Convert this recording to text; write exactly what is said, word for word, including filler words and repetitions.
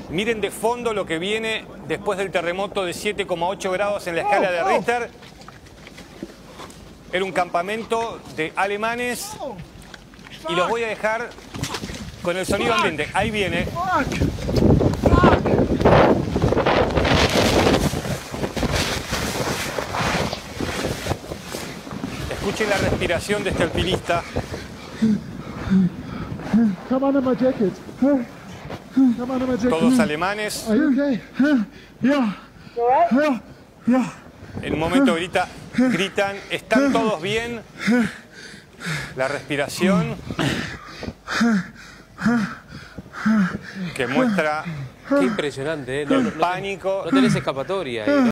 Miren de fondo lo que viene después del terremoto de siete coma ocho grados en la escala de Richter. Era un campamento de alemanes y los voy a dejar con el sonido ambiente. Ahí viene. Escuchen la respiración de este alpinista. Come under my jacket. Come under my jacket. Todos alemanes. Are you okay? Yeah. Yeah. Yeah. En un momento grita, gritan, ¿están todos bien? La respiración que muestra Qué impresionante, ¿eh? No, el no, no, pánico. no tenés escapatoria ahí, ¿no?